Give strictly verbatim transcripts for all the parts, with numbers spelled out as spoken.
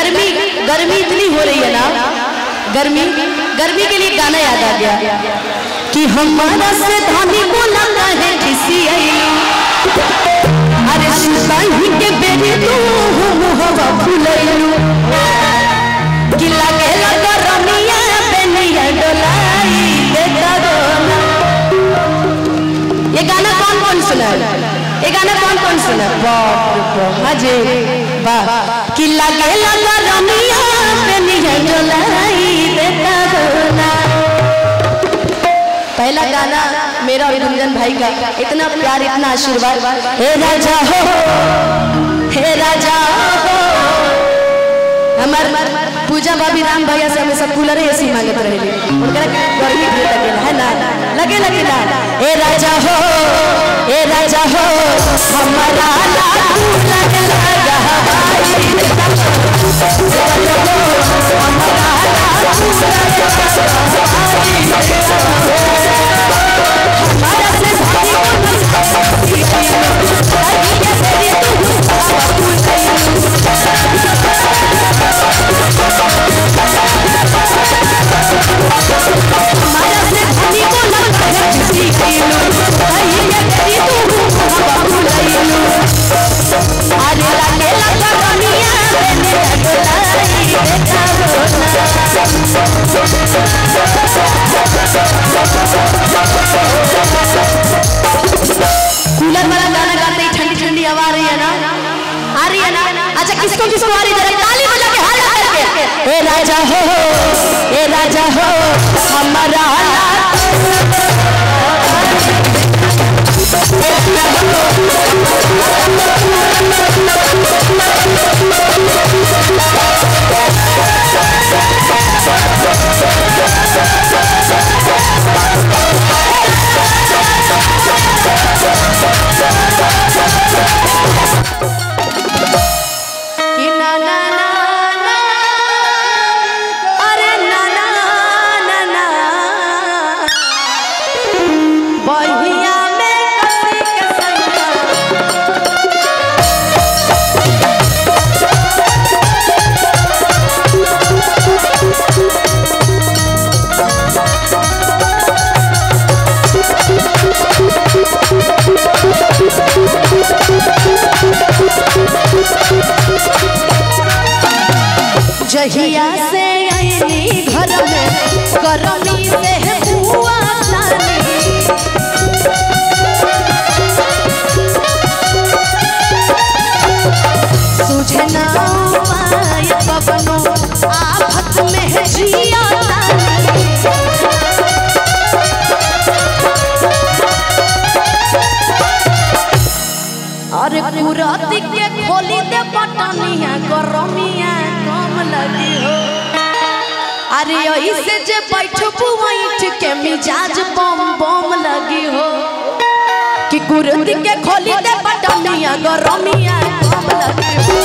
गर्मी गर्मी इतनी हो रही है ना, गर्मी गर्मी के लिए गाना याद आ गया कि हमारा से धानी को लगा है किसी अरे सुताही के बेरी तू मुहवा फुलैलू कि लगे लगा रमिया बेनिया डोलाई देता रोना। ये गाना कौन कौन सुना है? ये गाना कौन कौन सुना? बाप रे हाजी वाह। कि लगे लगा रमिया बेनिया डोलाई देता रोना। पहला गाना मेरा और गुंजन भाई का, इतना प्यार इतना आशीर्वाद। हे राजा हो हे राजा हो, हमार पूजा भाभी राम भैया से हमेशा कूलर एसी मांगत रहे, उनका गर्मी भी लगे है ना, लगे लगे ना। हे राजा हो हे राजा हो हमारा लगे लगा हवाई कूलर वाला गाना गाते ही ठंडी ठंडी हवा आ रही है ना, आ रही है ना। अच्छा किसको किसको आ रही है? ताली बजा के हाला करके। हे राजा हो हे राजा हो हमारा जहिया से आईनी घर में करमी से हुआ नानी, सुझे ना पाए पवनो आफत में जिया नानी। अरे कुराती के खोली दे पटनिया गरमिया लगी हो। अरे ऐसे जे बैठबू बैठ के मिजाज बम बम लगी हो कि कुर्ती के खोली दे बटनिया गरमिया बम लगी हो।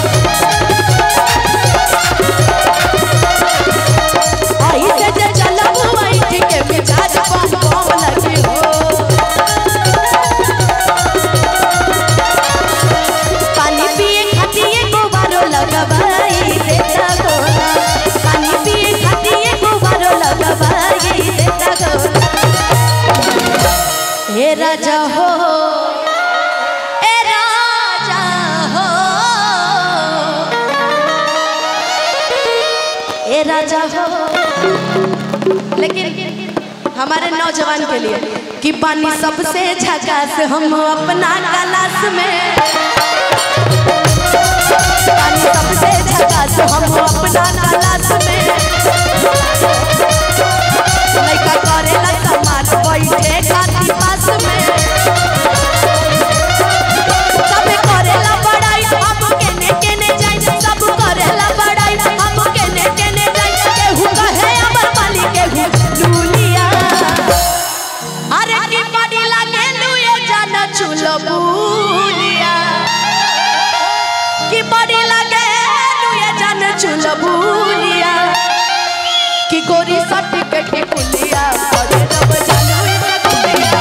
ऐसे जे चलबू बैठ के मिजाज बम बम लगी हो। पानी पिए खातिए गोबारो लगवाई देता गोला, पानी पिए खातिए गोबारो लगवाई देता गोला। हे राजा हो ए राजा हो ए राजा हो। लेकिन हमारे नौजवान के लिए कि पानी सबसे झकास हम अपना क्लास में, पानी सबसे झकास हम अपना क्लास में। लड़का करेला समाज बैठे खाती पास में, सब करेला बड़ाई हम केने केने जाई, सब करेला बड़ाई हम केने केने जाई। केहू कहे अमर माली केहू लूलिया, अरे की बड़ी लागे लुए जाना चुलबुलिया, की बड़ी लागे लुए जाना चुलबुलिया, की गोरी सटी के टिकुलिया अरे रब जानू सकुलिया।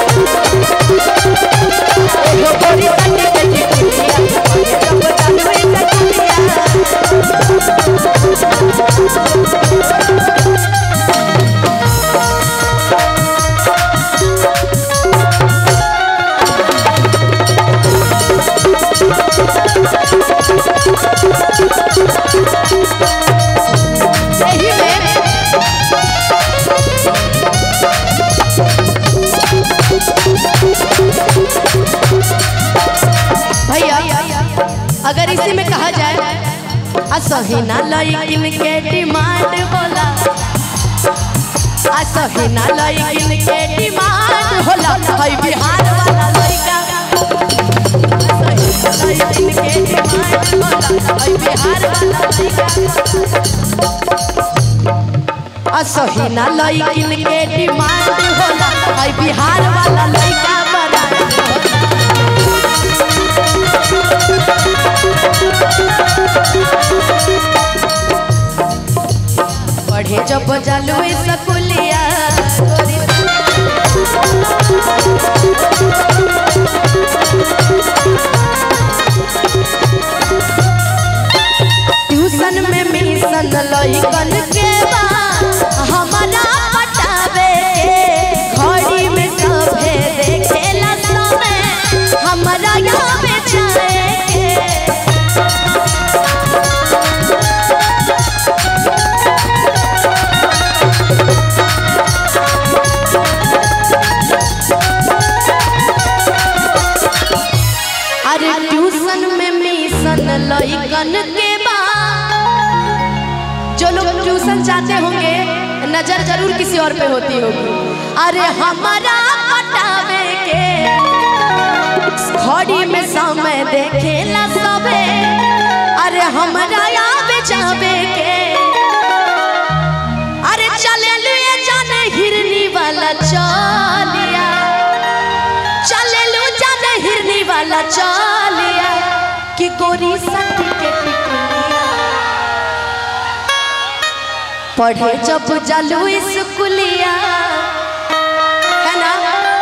ओ गोरी सटी के टिकुलिया अरे रब जानू अगर इसी में कहा जाए असहिना लइकिन के डिमांड होला, असहिना लइकिन के डिमांड होला, हई बिहार वाला लइका असहिना लइकिन के डिमांड होला, हई बिहार वाला लइका असहिना लइकिन के डिमांड होला, हई बिहार वाला लइका बड़ा पढ़े जब जालू स्कूलिया ट्यूशन में मिशन लइकन के बा हमारा पटावे घड़ी में सभे देखेला समय हमारा यहाँ बेचाए लइकन के बा जो लोग ट्यूशन जाते होंगे नजर जरूर किसी और पे होती होगी। अरे हमारा पटावे के घड़ी में समय देखेला सबे, अरे हमारा आवे जावे के अरे चले लुए जाने हिरनी वाला चलिया, चले लू जाने हिरनी वाला चलिया कि गोरी सट के टिकुलिया पढ़े जब जालू स्कूलिया है ना।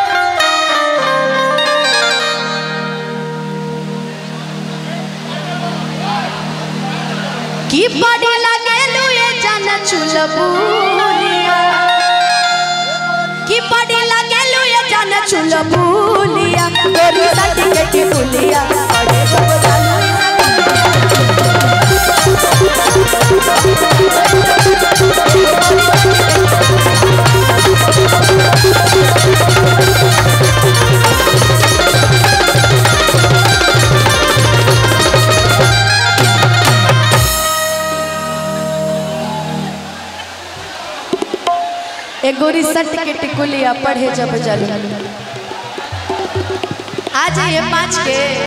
कि बड़ी लगे लुए जाना चुलबुलिया, कि बड़ी लगे लुए जाना चुलबुलिया गोरी सट के टिकुलिया पढ़े जब जालू एक गोरी सट के टिकुलिया पढ़े जब जालू। आज ये पाँच के